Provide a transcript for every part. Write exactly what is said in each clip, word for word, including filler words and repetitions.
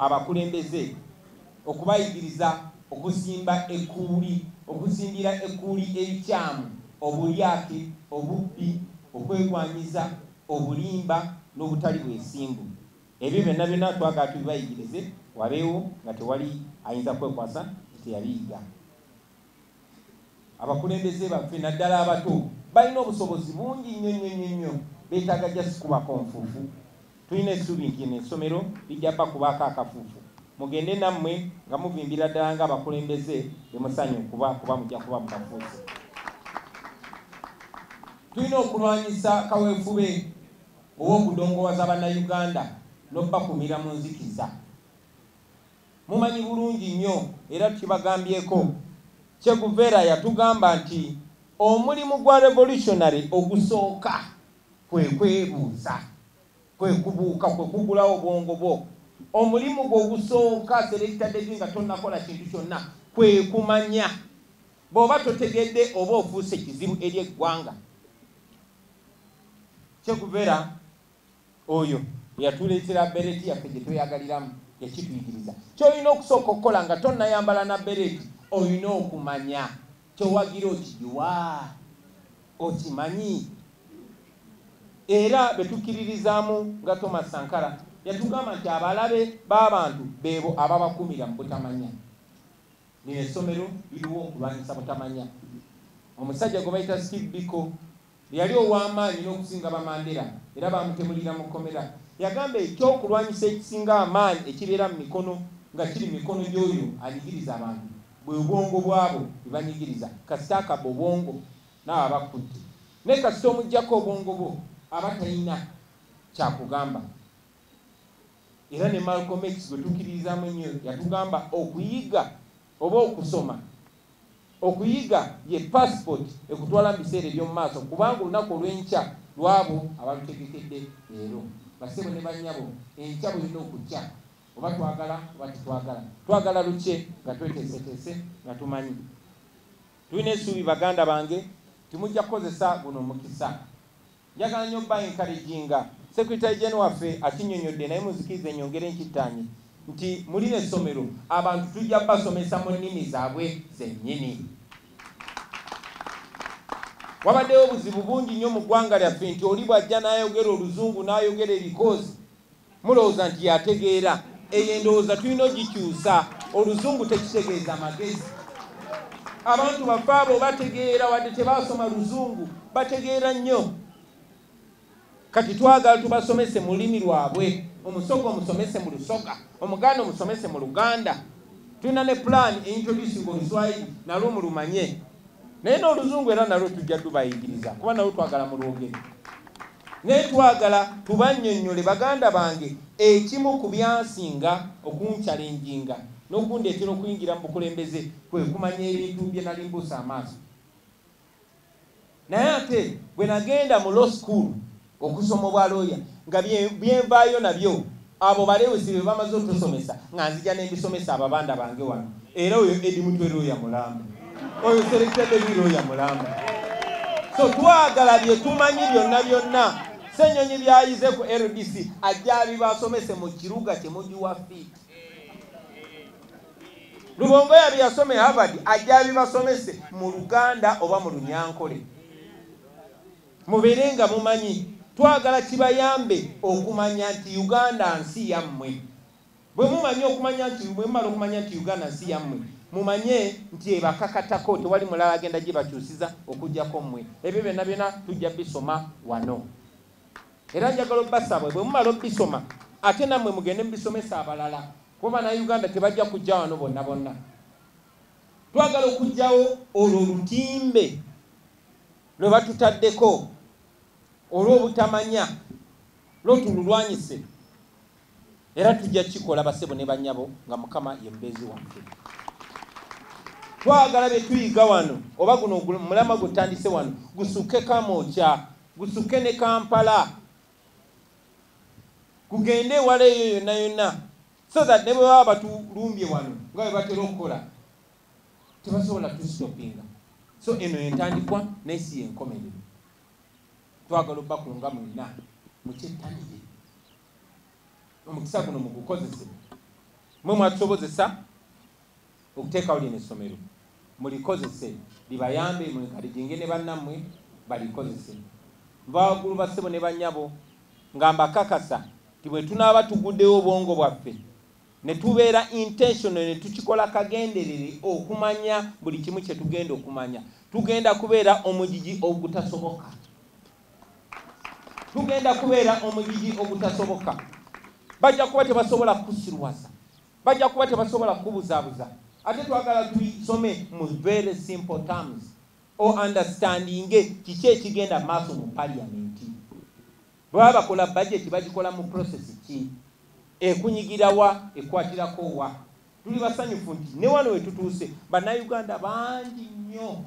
abakulembeze okubayigiriza okusimba ekkuuli okusimbira ekkuuli ebikyamu obulyake obubbi okwegwanyiza obulimba n'obutali bwesimbu. Ebyo byonna byonna twagala tubibayigirize wabeewo nga tewali ayinza kwekwasa teyabiyiga. Abakulembeze baffe naddala abato balina obusobozi bungi nnyo nnyo nnyo nnyo, beetaaga just kubako nfuufu. Tulina essuubi nti eno essomero lijja bakubaako akafuufu. Mugende nammwe nga muvimbira ddala ng'abakulembeze bemusanyu kuba kuba mujja kuba mukafuuzi. Tulina okulwanyisa kaweefube ow'okudongowaza bannayuganda n'obakumira mu nzikiza. Mumanyi bulungi nnyo era tukibagambyeko, Che Guevara yatugamba nti omulimu gwa revolutionary ogusooka kwe kwebuuza, kwe kubuuka, kwe kugulawo obwongo bwo. Omulimu gwo ogusooka selecta devi nga tonnakola kintu kyonna kwe kumanya. Bw'oba totegedde oba ofuuse kizibu eri eggwanga. Che Guevara oyo yatuleetera bereti yaffe gye tweyagaliramu, yakituyigiriza. Ky'olina okusooka okukola nga tonnayambala na bereti, olina okumanya kyowagira okijuwa, okimanyi. Era betukkiririzaamu nga Thomas Sankara yatugamba nti abalabe b'abantu beebo ababakumira mu butamanya. Lino essomero liriwo okulwanyisa butamanya. Omusajja gwe bayita Steve Biko yali ow'amaanyi n'okusinga bamandera era bamutemulira mu kkomera. Yagamba ekyokulwanyisa ekisinga amaanyi ekibeera mu mikono nga kiri mikono gy'oyo anyigiriza abantu bwe obwongo bwabo bwe banyigiriza. Kasita akaba obwongo naawe abakutte, naye kasita omuggyako obwongo bwo aba talina kyakugamba. Era ne Malcolm X gwe tukkiririzaamu ennyo yatugamba okuyiga oba okusoma, okuyiga ye passport ekutwala mu biseera eby'omu maaso, kubanga olunaku olw'enkya lwabo abalutegekedde leero. Basebo ne bannyabo, enkya bw'erina okujja, oba twagala oba tetwagala. Twagala luke nga tweteeseteese nga tumanyi. Tulina essuubi baganda bange timujja kukozesa guno omukisa. Njagala nnyo bba encouraginga Secretary General waffe akinnyonnyodde, naye muzikirize nnyongere nkittaanye nti mulina essomero abantu tujja basomesa mu nnimi zaabwe zennyini. Wabaddewo obuzibu bungi nnyo mu ggwanga lyaffe nti oli bw'ajja n'ayogera oluzungu n'ayogera ebikoozi mulowooza nti yategeera. Eyo endowooza tulina ogikyusa. Oluzungu tekitegeeza magezi. Abantu baffe abo bategeera wadde tebaasoma luzungu, bategeera nnyo. Kati twagala tubasomese mu lulimi lwabwe. Omusoga omusomese mu Lusoga, Omuganda omusomese mu Luganda. Tulina ne plan introducing Oluswayiri nalwo mulumanye. Naye n'oluzungu era nalwo tujja tubayigiriza kuba nalwo twagala mulwogere. Naye twagala tubannyonnyole baganda bange ekimu ku byansinga okunchalenjinga n'okundeetera okuyingira mu bukulembeze kwe kumanya ebintu bye nali mbuusa amaaso. Naye ate bwe nagenda mu law school okusoma obwa lawyer nga byenvaayo nabyo abo balewesi be bamaze otusomesa nga nzija n'embisomesa ababanda bange wano. Era oyo Edi Mutwe lawyer mulamba, oyo Selecta Devi lawyer mulamba. So twagala bye tumanyi byonna byonna. Ssenyonyi byayize ku L D C ajja abibasomese mu kiruga kye mugiwa fiiti. Lubongo yabi yasome Harvard ajja abibasomese mu Luganda oba mu Lunyankole. Mubeerenga mumanyi. Twagala kibayambe okumanya nti Uganda nsi yammwe. Bwe mumanyi okumanya nti bwe mumala okumanya nti Uganda nsi yammwe, mumanye nti ebakakatako tewali mulala agenda gibakyusiza okujjako mmwe. Ebyo byonna byonna tujja bisoma wano. Era njagala obbasabwe bwe mumala obbisoma ate nammwe mugende mubisomesa abalala, kuba na Uganda tebajja kujja wano bonna bonna. Twagala okujjawo olwo olutimbe lwe batutaddeko olw'obutamanya lwotululwanyise. Era tujja kikola basebo ne bannyabo nga Mukama ye mubeezi waffe. Twagala bye tuyiga wano oba guno mulama gutandise wano gusuke Kamoocha, gusuke ne Kampala, kugende wala eyo yonna yonna, so that ne bwe baba batulumbye wano nga bwe batera okukola tebasobola tusitopinga. So eno yentandikwa n'ensi yenkomerero. Twagala obbakunga mwina mukyettanire omukisa guno mugukozese mwe mwatusobozesa okuteekawo lino essomero mulikozese libayambe mwekalijinge ne bannammwe balikozese. Nva waggulu bassebo ne bannyabo nga mbakakasa ti bwe tunaaba tuguddewo obwongo bwaffe ne tubeera intentional ne tukikola kagenderere okumanya buli kimu kye tugenda okumanya, tugenda kubeera omugigi ogutasoboka. Tugenda kubeera omugigi ogutasoboka. Bajja kuba tebasobola kusirwaza, bajja kuba tebasobola kubuzaabuza. Ate twagala tusome mu very simple terms o understanding kiki ekigenda maaso mu parliament. Bwe bakola budget bagikola mu process ki, ekunyigira wa, ekwatirako wa. Tuli basanyufu nti ne wano we tutuuse bannayuganda bangi nnyo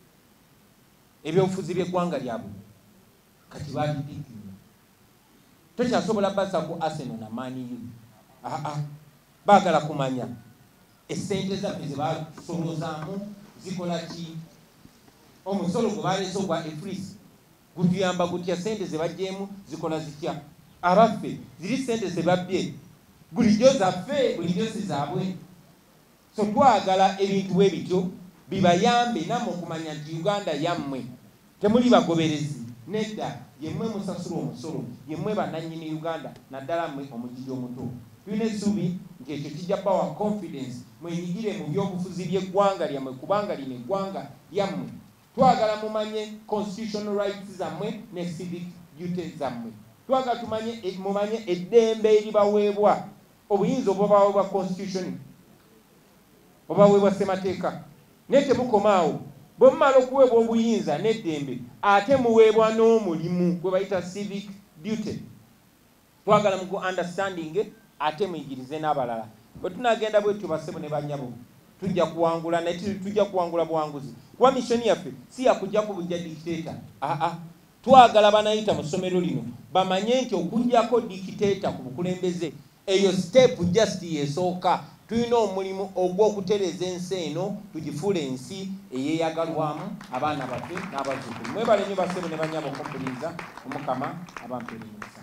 ebyobufuzi by'eggwanga lyabwe kati babidiikirira. Tokyasobola basa ku Arsenal na Man U. Aa, baagala kumanya essente zaffe ze basolozaamu zikola ki, omusolo gwe baleese ogwa efris gutuyamba gutya, sente ze bajjeemu zikola zitya. Abaffe ziri sente ze babbye bulijjo zaffe, bulijjo si zaabwe. So twagala ebintu bwe bityo bibayambe nammwe okumanya nti Uganda yammwe temuli bagoberezi, nedda yemmwe musasula omusolo, yemmwe bannannyini Uganda, naddala mmwe omugigi omuto. Tulina essuubi nti ekyo kijja bawa confidence mwenyigire mu byobufuzi by'eggwanga lyammwe kubanga lino eggwanga lyammwe. Twagala mumanye constitutional rights zammwe ne civic duties zammwe. Twagala tumanye mumanye eddembe eribaweebwa, obuyinza obubaweebwa constitution obaweebwa ssemateeka. Naye temukomaawo, bwe mumala okuweebwa obuyinza n'eddembe ate muweebwa n'omulimu gwe bayita civic duty. Twagala mugu understanding ate muyigirize n'abalala. Bwe tunagenda bwe tubassebo ne bannyabo tujja kuwangula, naye tujja kuwangula buwanguzi. Kuba missoni yaffe si yakujja kubujja dictator. Aa, twagala banayita mu ssomero lino bamanye nti okujjako dictator ku bukulembeze eyo step just yesooka. Tulina omulimu ogw'okutereza ensi eno tugifuule ensi eyeeyagalwamu abaana baffe n'abazzukulu. Mwebale nnyo bassebo ne bannyabo okumpuliriza, Omukama abampeereza.